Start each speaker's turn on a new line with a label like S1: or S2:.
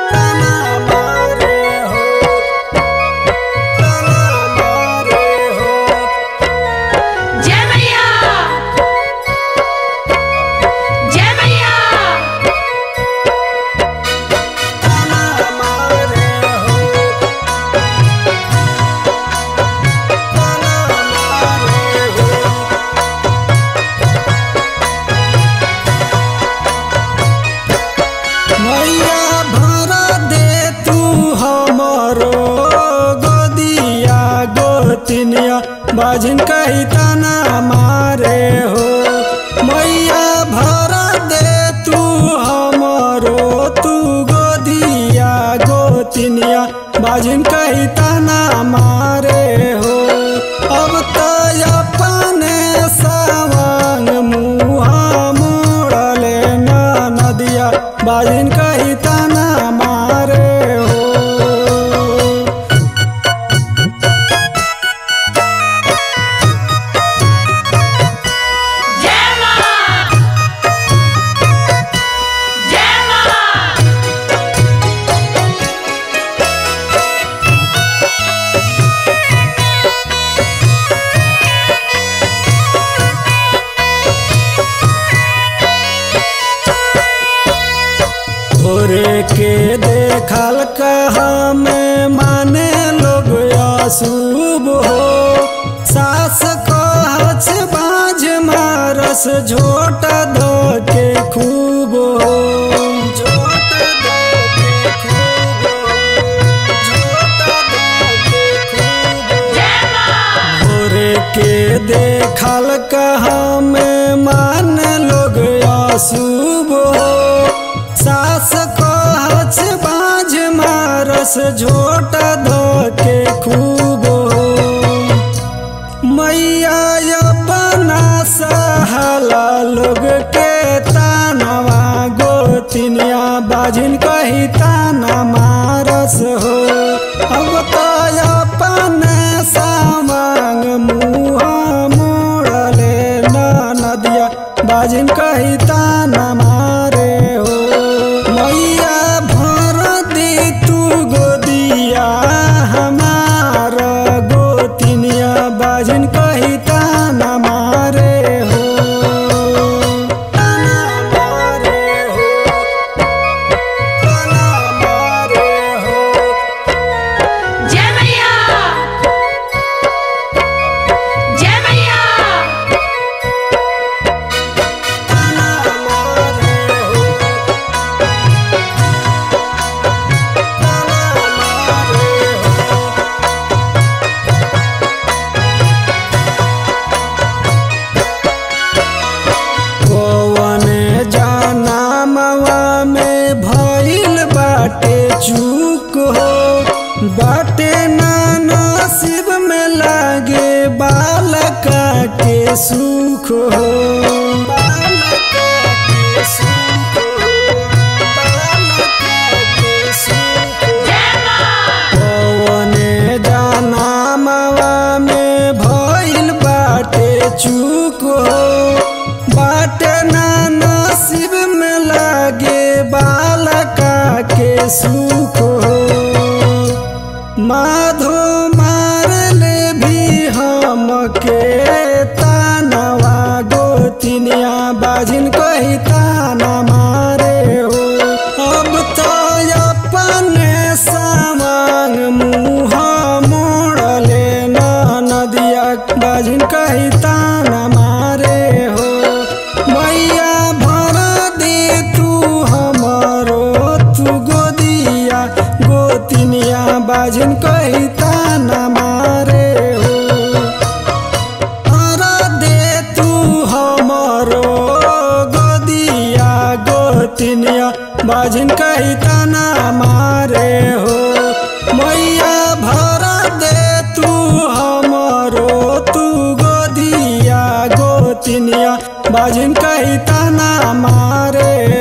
S1: बाजिन कही ताना मारे हो। मैया भर दे तू हमरो तू गोदिया गोतिनिया बाजिन कही ताना मारे हो। अब तो अपने सावंग मुहा मोड़ले ना नदिया बाजिन कही ताना मारे हो। भोरे के देखल कहा में माने लोग अशुभ हो। सास कहछ बाझ मारस झोट दो के खूब हो। झोट दो के खूब हो। झोट दो के खूब हो। भोरे के देखल कहा में माने लोग अशुभ हो। सास कहछ बाझ मारस झोट धो के खूब हो। मैया अपना सहाला लोग के तानवा गोतिनिया बाजिन कही ताना मारस हो। अब तो अपने सावंग मुहा मोड़ले ना नदिया बाजिन कही ताना मारे हो। मैया भर दे तू गोदिया हमार गोतिनिया बाजिन कही ताना मारे हो। ताना मारे हो। ताना मारे हो।
S2: जय मैया जय मैया।
S1: ताना मारे हो। चूक हो बाटे ना नसीब में लागे बालका के सुख हो। बालका के सुख हो। बालका के सुख हो। कौने जाना मवा में भइल बाटे चूक हो। बाटे ना नसीब में लागे बालका के सुख हो। माधो मार ले भी हम के तानवा गोतिनिया बाजिन कही ताना मारे हो। अब तो अपने सावंग मुहा मोड़ले ना नदिया बाजिन कही ताना मारे हो। मैया भर दे तू हमरो तू गोदिया गोतिनिया बाजिन कही ताना मारे हो। भर दे तू हमरो गोदिया गोतिनिया बाजिन कही ताना मारे हो। मैया भर दे तू हमरो तू गोदिया गोतिनिया बाजिन कही ताना मारे